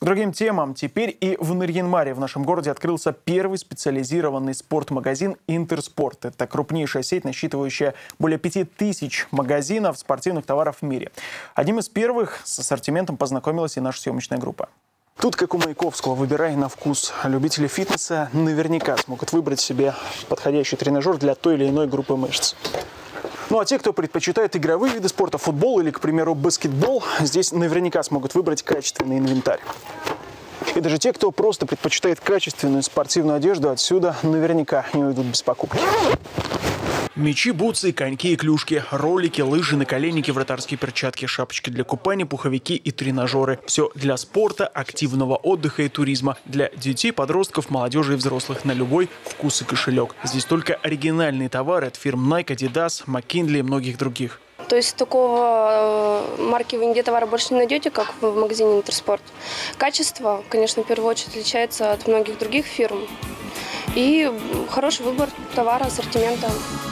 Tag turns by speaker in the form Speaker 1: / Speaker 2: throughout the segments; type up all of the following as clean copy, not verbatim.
Speaker 1: К другим темам. Теперь и в Нарьян-Маре в нашем городе открылся первый специализированный спортмагазин «Интерспорт». Это крупнейшая сеть, насчитывающая более 5000 магазинов спортивных товаров в мире. Одним из первых с ассортиментом познакомилась и наша съемочная группа. Тут, как у Маяковского, выбирай на вкус. Любители фитнеса наверняка смогут выбрать себе подходящий тренажер для той или иной группы мышц. Ну а те, кто предпочитает игровые виды спорта, футбол или, к примеру, баскетбол, здесь наверняка смогут выбрать качественный инвентарь. И даже те, кто просто предпочитает качественную спортивную одежду, отсюда наверняка не уйдут без покупки. Мячи, бутсы, коньки и клюшки, ролики, лыжи, наколенники, вратарские перчатки, шапочки для купания, пуховики и тренажеры. Все для спорта, активного отдыха и туризма. Для детей, подростков, молодежи и взрослых на любой вкус и кошелек. Здесь только оригинальные товары от фирм Nike, Adidas, McKinley и многих других.
Speaker 2: То есть такого марки вы нигде товара больше не найдете, как в магазине «Интерспорт». Качество, конечно, в первую очередь отличается от многих других фирм. И хороший выбор товара, ассортимента.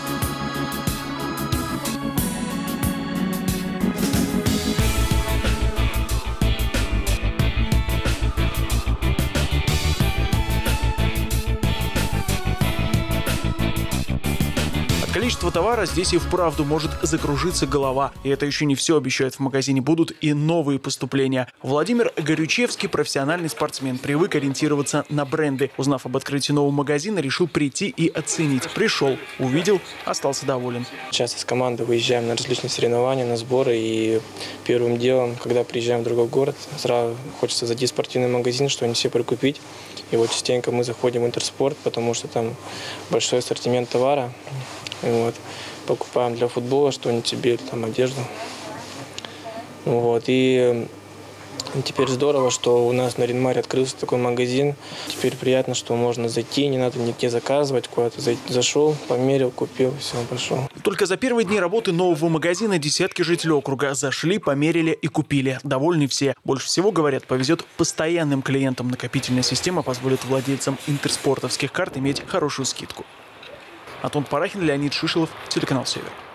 Speaker 1: Количество товара здесь и вправду может закружиться голова. И это еще не все, обещают в магазине. Будут и новые поступления. Владимир Горючевский, профессиональный спортсмен, привык ориентироваться на бренды. Узнав об открытии нового магазина, решил прийти и оценить. Пришел, увидел, остался доволен.
Speaker 3: Часто с командой выезжаем на различные соревнования, на сборы. И первым делом, когда приезжаем в другой город, сразу хочется зайти в спортивный магазин, что-нибудь себе прикупить. И вот частенько мы заходим в «Интерспорт», потому что там большой ассортимент товара. Вот. Покупаем для футбола что-нибудь себе, там одежду. Вот. И теперь здорово, что у нас на Нарьян-Маре открылся такой магазин. Теперь приятно, что можно зайти, не надо нигде заказывать, куда-то зашел, померил, купил, все, пошел.
Speaker 1: Только за первые дни работы нового магазина десятки жителей округа зашли, померили и купили. Довольны все. Больше всего, говорят, повезет постоянным клиентам. Накопительная система позволит владельцам интерспортовских карт иметь хорошую скидку. Антон Парахин, Леонид Шишелов, телеканал «Север».